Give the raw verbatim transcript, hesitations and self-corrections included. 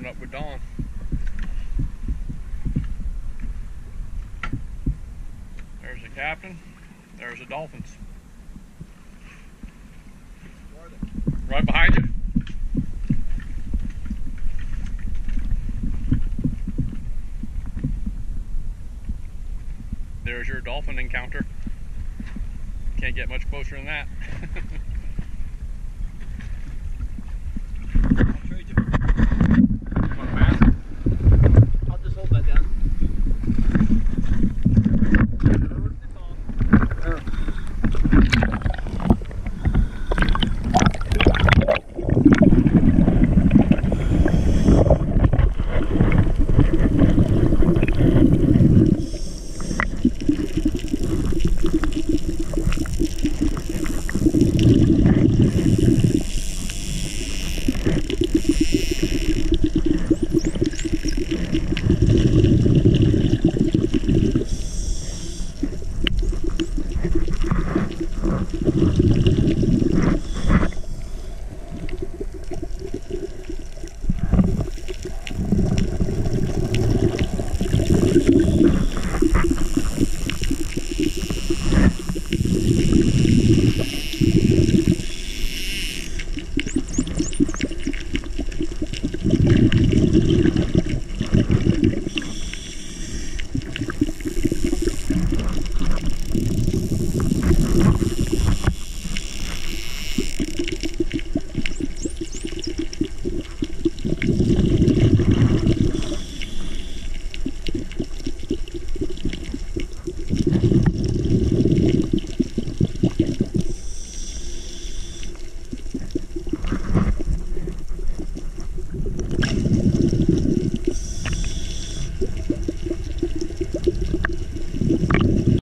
coming up with Dawn. There's the captain. There's the dolphins. Right behind you. There's your dolphin encounter. Can't get much closer than that. I'll trade you. Want a mask? I'll just hold that down.